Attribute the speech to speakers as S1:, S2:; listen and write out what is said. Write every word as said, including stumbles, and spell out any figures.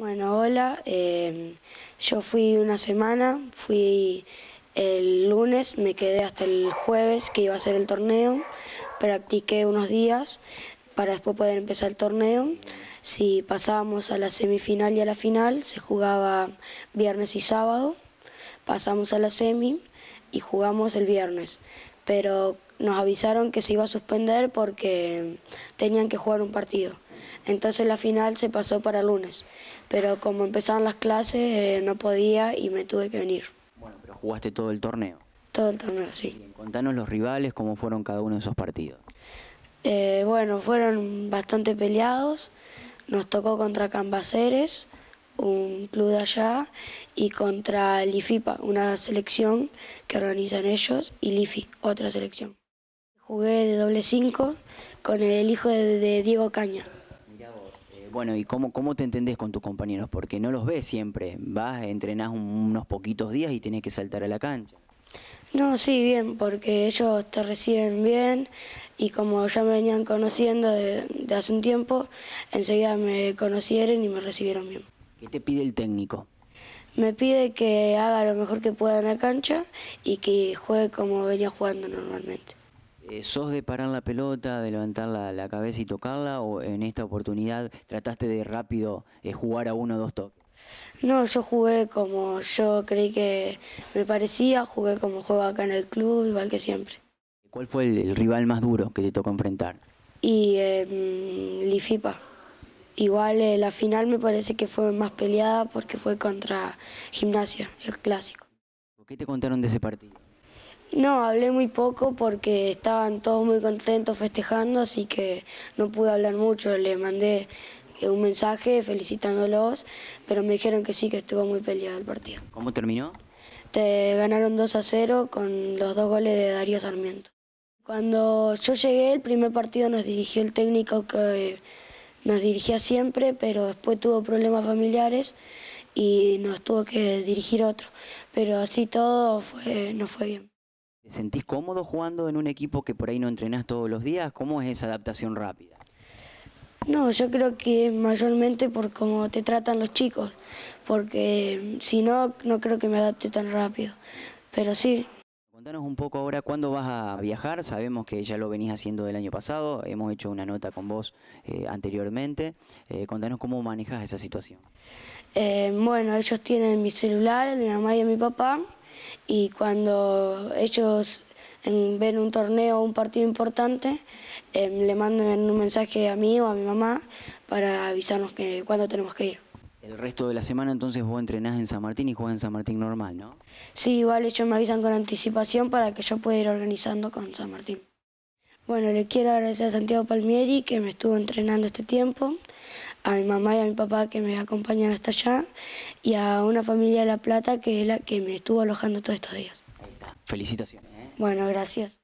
S1: Bueno, hola, eh, yo fui una semana, fui el lunes, me quedé hasta el jueves que iba a ser el torneo, practiqué unos días para después poder empezar el torneo. Si pasábamos a la semifinal y a la final, se jugaba viernes y sábado, pasamos a la semi y jugamos el viernes, pero nos avisaron que se iba a suspender porque tenían que jugar un partido. Entonces la final se pasó para el lunes, pero como empezaban las clases eh, no podía y me tuve que venir.
S2: Bueno, pero jugaste todo el torneo.
S1: Todo el torneo, sí.
S2: Bien, contanos los rivales, cómo fueron cada uno de esos partidos.
S1: Eh, bueno, fueron bastante peleados. Nos tocó contra Cambaceres, un club de allá, y contra el IFIPA, una selección que organizan ellos, y Lifi, otra selección. Jugué de doble cinco con el hijo de, de Diego Caña.
S2: Mirá vos. Eh, bueno, ¿y cómo, cómo te entendés con tus compañeros? Porque no los ves siempre. Vas, entrenás un- unos poquitos días y tenés que saltar a la cancha.
S1: No, sí, bien, porque ellos te reciben bien y como ya me venían conociendo de, de hace un tiempo, enseguida me conocieron y me recibieron bien.
S2: ¿Qué te pide el técnico?
S1: Me pide que haga lo mejor que pueda en la cancha y que juegue como venía jugando normalmente.
S2: Eh, ¿Sos de parar la pelota, de levantar la, la cabeza y tocarla, o en esta oportunidad trataste de rápido eh, jugar a uno o dos toques?
S1: No, yo jugué como yo creí que me parecía, jugué como juego acá en el club, igual que siempre.
S2: ¿Cuál fue el, el rival más duro que te tocó enfrentar?
S1: Y eh, Lifipa. Igual eh, la final me parece que fue más peleada porque fue contra Gimnasia, el clásico.
S2: ¿Qué te contaron de ese partido?
S1: No, hablé muy poco porque estaban todos muy contentos festejando, así que no pude hablar mucho. Les mandé eh, un mensaje felicitándolos, pero me dijeron que sí, que estuvo muy peleado el partido.
S2: ¿Cómo terminó?
S1: Te ganaron dos a cero con los dos goles de Darío Sarmiento. Cuando yo llegué, el primer partido nos dirigió el técnico que nos dirigía siempre, pero después tuvo problemas familiares y nos tuvo que dirigir otro. Pero así todo fue, no fue bien.
S2: ¿Te sentís cómodo jugando en un equipo que por ahí no entrenás todos los días? ¿Cómo es esa adaptación rápida?
S1: No, yo creo que mayormente por cómo te tratan los chicos, porque si no, no creo que me adapte tan rápido. Pero sí.
S2: Contanos un poco ahora cuándo vas a viajar. Sabemos que ya lo venís haciendo del año pasado, hemos hecho una nota con vos eh, anteriormente. Eh, contanos cómo manejas esa situación.
S1: Eh, bueno, ellos tienen mi celular, mi mamá y mi papá, y cuando ellos en, ven un torneo o un partido importante, eh, le mandan un mensaje a mí o a mi mamá para avisarnos que cuándo tenemos que ir.
S2: El resto de la semana entonces vos entrenás en San Martín y jugás en San Martín normal, ¿no?
S1: Sí, igual ellos me avisan con anticipación para que yo pueda ir organizando con San Martín. Bueno, le quiero agradecer a Santiago Palmieri que me estuvo entrenando este tiempo, a mi mamá y a mi papá que me acompañan hasta allá y a una familia de La Plata que es la que me estuvo alojando todos estos días.
S2: Ahí está. Felicitaciones, ¿eh?
S1: Bueno, gracias.